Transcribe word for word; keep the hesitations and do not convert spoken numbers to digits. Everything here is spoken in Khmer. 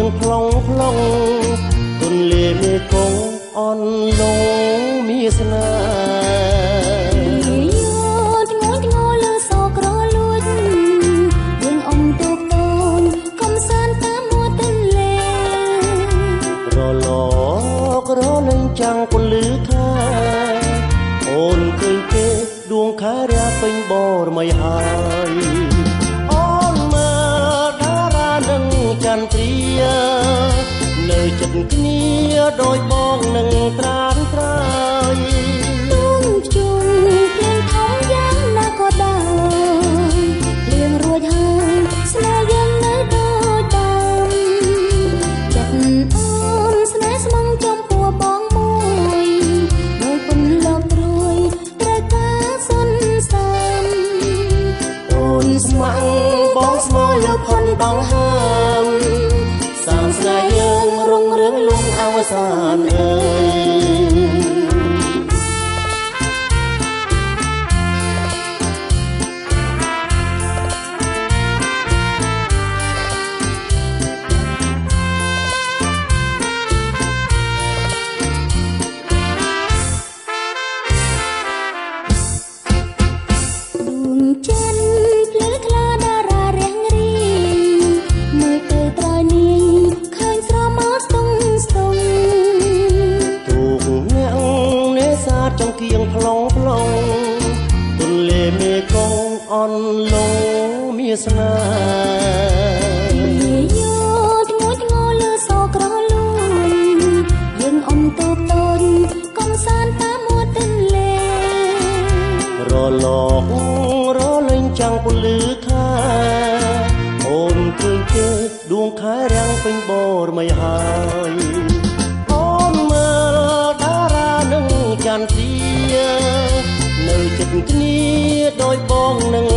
ងផ្លុងផ្លុងទុនលេមេគងអនលងមានស្នេចាំងពន្លឺខែអូនឃើញគេដួងខែរាពេញបរមីហើយអូនមើលតារានឹងចន្ទ្រានៅចិត្តគ្នាដោយបងនឹងត្រានត្រើយទូងជុំភ្លៀងធំយ៉ាងណាក៏ដែរភ្លៀងរួចហើយស្នេហ៍យើងនៅដូចដើមចិត្តអូនស្នេហ៍ស្មងចំពោះបងស្ម័គ្របងស្មោលើផុនដងហើមសាមស្នេហ៍យើងរុងរឿងលំអវសានអើចង្គៀងផ្លុងផ្លុងទុនលេមេគងអនលងមានស្នេហ៍យោធ្ងន់ធ្ងរលើសក្រលួយយើងអមតូបតូនកំសាន្តតាមមាត់ទន្លេរលករលេងចាំងពន្លឺខែអូនឃើញគេដួងខែរាំងពេញបរមីហើយអូនមើលតារានឹងចន្ទ្រានៅចិត្តគ្នាដោយបងនឹង